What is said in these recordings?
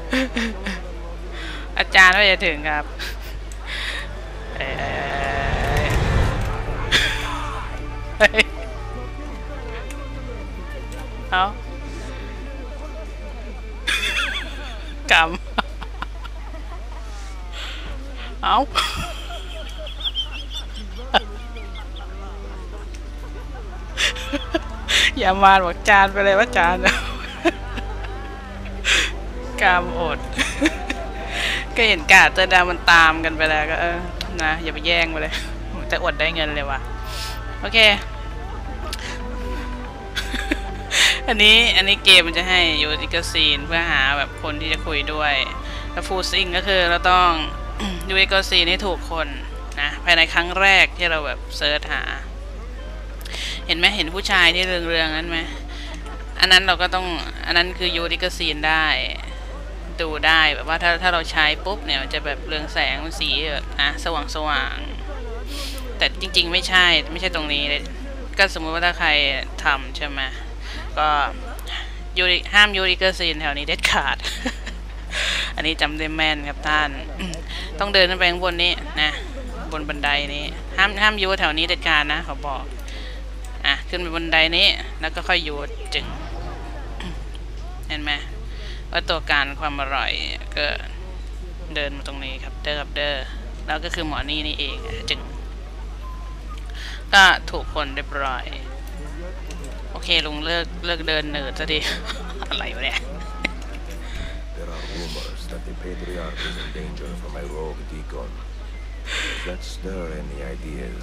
อาจารย์ไม่จะถึงครับเอากำเอาอย่ามาบอกจานไปเลยว่าจานกำอดก็เห็นกาดเจอดามันตามกันไปแล้วก็นะอย่าไปแย่งไปเลยจะอดได้เงินเลยว่ะโอเคอันนี้เกมมันจะให้ยูนิคซีนเพื่อหาแบบคนที่จะคุยด้วยแล้วฟูซิงก็คือเราต้องยูนิคซีนให้ถูกคนนะภายในครั้งแรกที่เราแบบเซิร์ชหาเห็นไหมเห็นผู้ชายที่เรืองๆนั้นไหมอันนั้นเราก็ต้องอันนั้นคือยูนิคซีนได้ดูได้แบบว่าถ้าเราใช้ปุ๊บเนี่ยมันจะแบบเรืองแสงมันสีแบบสว่างแต่จริงๆไม่ใช่ตรงนี้เลยก็สมมติว่าถ้าใครทำใช่ไหมก็ห้ามยูริเกอร์ซีนแถวนี้เด็ดขาด อันนี้จำได้แม่นครับท่านต้องเดินขึ้นไปข้างบนนี้นะบนบันไดนี้ห้ามยูแถวนี้เด็ดขาดนะเขาบอกขึ้นไปบันไดนี้แล้วก็ค่อยยูจึงเห็นไหมว่าตัวการความอร่อยก็เดินมาตรงนี้ครับเด้อแล้วก็คือหมอนี่เองจึงก็ถูกคนเรียบร้อยโอเคลุงเลิกเดินเนิร์ดซะดิอะไรวะเนี่ย There are rumors that the patriarch is in danger from a rogue deacon. Does that stir any ideas?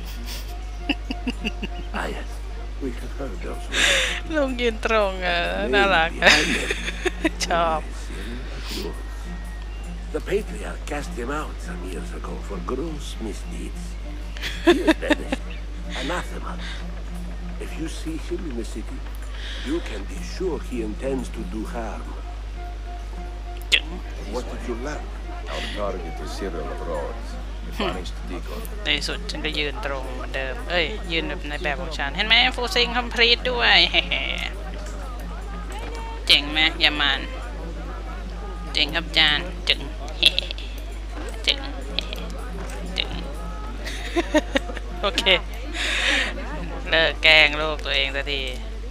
Yes, we have heard those. ลุงยืนตรงน่ารักชอบ The patriarch cast him out some years ago for gross misdeeds. He is banished, anathema. If you see him in the city, you can be sure he intends to do harm. What did you learn? Our target is Cyril of Rhodes, the banished deacon. ในสุดฉันก็ยืนตรงเหมือนเดิมยืนแบบในแบบของฉันเห็นไหมฟูซิงคอมพลีทด้วยเจ๋งไหมยามันเจ๋งครับจานเจ๋งเจ๋งโอเคเลิกแกล้งโลกตัวเองสักที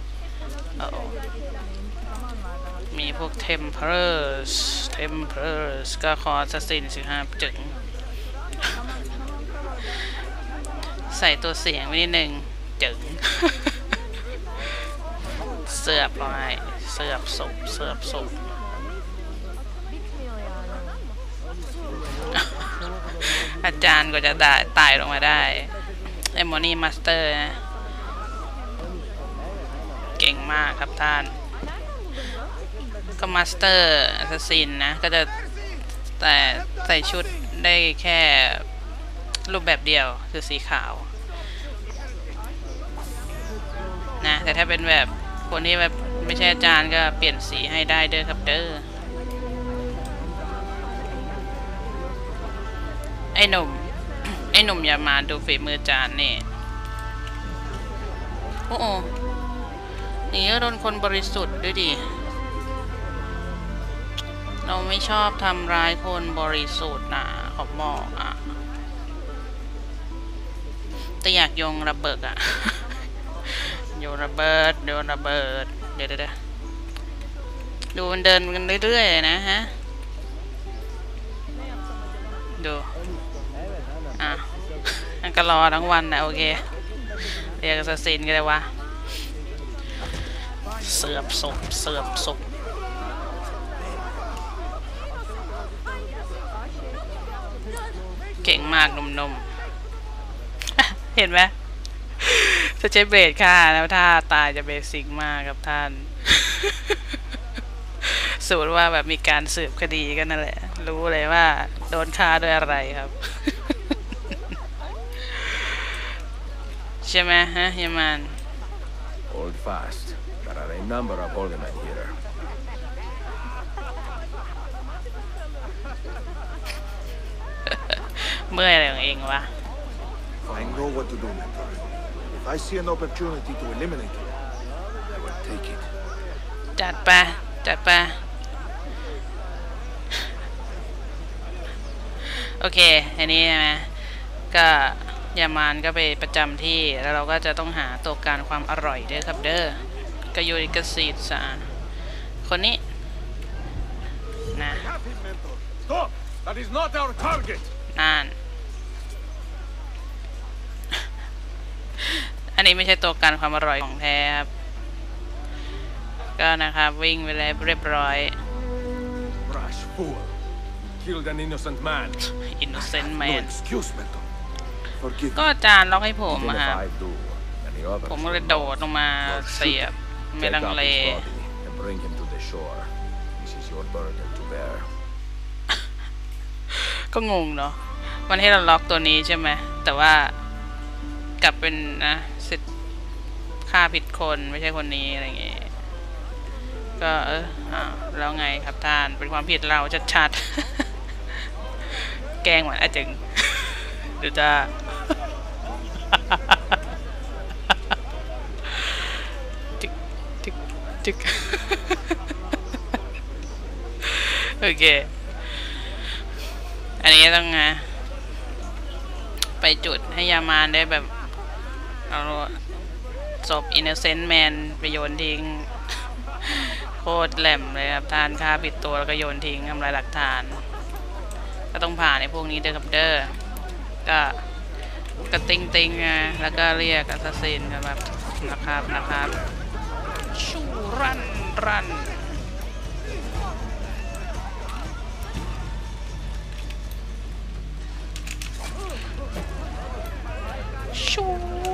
มีพวกเทมเพอร์สก็คอสซิน15จึงใส่ตัวเสียงไว้นิดนึงจึงเสือบลงไปเสือบศพอาจารย์ก็จะตายลงมาได้ไอ้มอนี่มาสเตอร์นะเก่งมากครับท่านก็มาสเตอร์แอสซัสซินนะก็จะแต่ใส่ชุดได้แค่รูปแบบเดียวคือสีขาวนะแต่ถ้าเป็นแบบคนที่แบบไม่ใช่อาจารย์ก็เปลี่ยนสีให้ได้เด้อครับเด้อไอ้หนุ่มอย่ามาดูฝีมืออาจารย์นี่โอ้นี่ก็โดนคนบริสุทธิ์ด้วยดิเราไม่ชอบทำร้ายคนบริสุทธิ์นะขอบอกแต่อยากโยงระเบิดโยนระเบิดเดี๋ยวดูมันเดินกันเรื่อยๆนะฮะดูอันก็รอทั้งวันนะโอเคเรียกสซินกันเลยวะเสือบศพเก่งมากนมเห็นไหมจะใช้เบรดค่ะแล้วถ้าตายจะเบสิกมากครับท่านสูตรว่าแบบมีการสืบคดีกันนั่นแหละรู้เลยว่าโดนฆ่าด้วยอะไรครับใช่ไหมฮะยามัน Hold fast. There are a number of aldermen here. เมื่อยอะไรของเองวะ I know what to do, Mentor. If I see an opportunity to eliminate you, I will take it. จัดไปอเคอันนี้ใช่ไหมก็ยามานก็ไปประจำที่แล้วเราก็จะต้องหาตัวการความอร่อยเด้อครับเด้อก็ยูริกาซีดสาคนนี้นะ Have him, Mentor. Stop! That is not our target. นั่น อันนี้ไม่ใช่ตัวการความอร่อยของแท้ครับก็นะครับวิ่งไปแล้วเรียบร้อย Rash fool. You killed an innocent man. innocent No man excuse, Mentor. Forgive ก็อาจารย์ล็อกให้ผม Even อะค if รับ I do, and the others ผมก็เลยโดดลงมาเสียบไม่ take ลัง up เล his body and bring him to the shore. This is your burden to bear. ก็งงเนาะมันให้เราล็อกตัวนี้ใช่ไหมแต่ว่ากลับเป็นนะสิทธิ์ฆ่าผิดคนไม่ใช่คนนี้อะไรอย่างเงี้ยก็แล้วไงครับท่านเป็นความผิดเราชัดๆ แกล้งเหมือนอาจึงดูจ้า จิกจิกจิก โอเคอันนี้ต้องไปจุดให้ยามานได้แบบเอาศพอินโนเซนต์แมนไปโยนทิ้ง โคตรแหลมเลยครับท่านฆ่าผิดตัวแล้วก็โยนทิ้งทำลายหลักฐานก็ต้องผ่านในพวกนี้เด้อครับเด้อก็กระติงติงแล้วก็เรียกอัสซัสซินกันแบบนะครับชูรันชู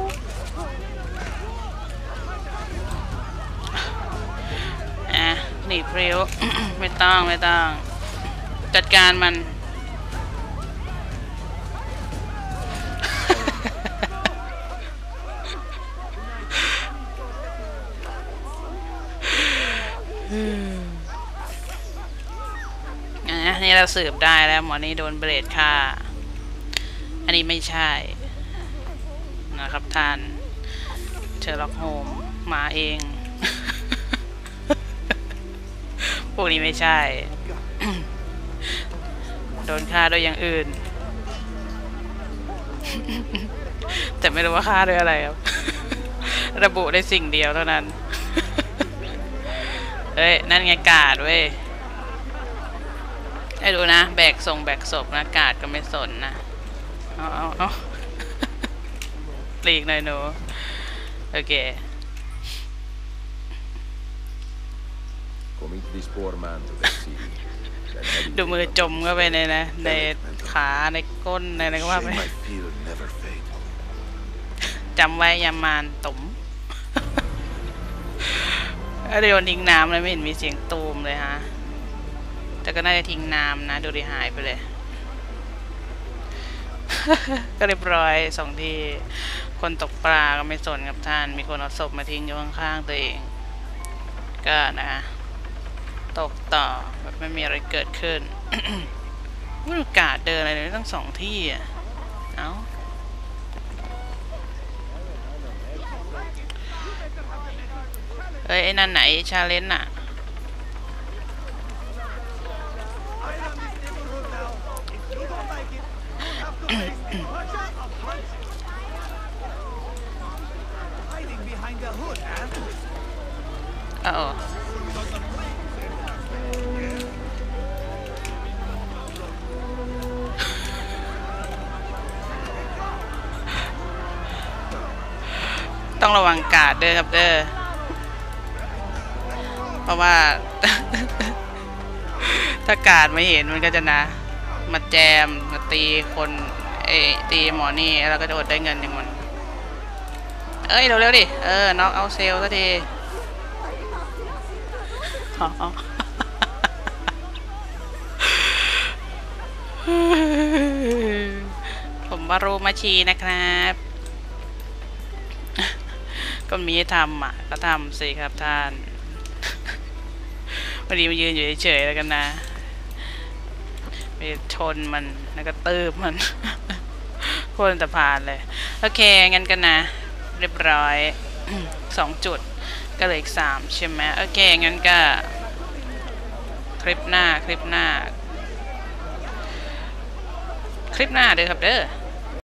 หนีพริ้ว ไม่ต้องจัดการมัน นี่เราสืบได้แล้วหมอนี่โดนเบรดฆ่าอันนี้ไม่ใช่นะครับท่านเชอร์ล็อกโฮมมาเอง พวกนี้ไม่ใช่ โดนฆ่าโดยอย่างอื่น แต่ไม่รู้ว่าฆ่าด้วยอะไรครับ ระบุได้สิ่งเดียวเท่านั้น เฮ้ยนั่นไงกาดเว้ยให้ดูนะแบกศพนะกาดก็ไม่สนนะเอาปลีกหน่อยหนูโอเค Commit this poor man to the sea. Then head ดูมือจมเข้าไปในขาในก้นในอะไรก็ว่าไป Shame my fear never fade. จำไว้ยามานตุ๋ม เดี๋ยวโยนทิ้งน้ำเลยไม่เห็นมีเสียงตูมเลยฮะแต่ก็น่าจะทิ้งน้ำนะดูดิหายไปเลย ก็เรียบร้อย2ที่คนตกปลาก็ไม่สนกับท่านมีคนเอาศพมาทิ้งอยู่ข้างๆตัวเองก็นะตกต่อแบบไม่มีอะไรเกิดขึ้น ไม่รู้กาดเดินอะไรเลยตั้ง2ที่อ่ะเอาเอ้ยไอ้นั่นไหนชาเลนจ์น่ะ ต้องระวังกาดเด้อครับเด้อเพราะว่า ถ้ากาดไม่เห็นมันก็จะนะมาแจมมาตีคนตีหมอนี่แล้วก็จะอดได้เงินอย่างมันเอ้ยเร็วๆดิน็อกเอาเซลสักที ผมบารูมาชีนะครับ ก็มีให้ทำก็ทำสิครับท่านวันนี้มายืนอยู่เฉยๆแล้วกันนะไปชนมันแล้วก็ตืบมัน โคนตะพานเลยโอเคงั้นกันนะเรียบร้อย 2 จุดก็เหลืออีก3ใช่ไหมโอเคงั้นก็คลิปหน้าลิปหน้าเด้อครับเด้อ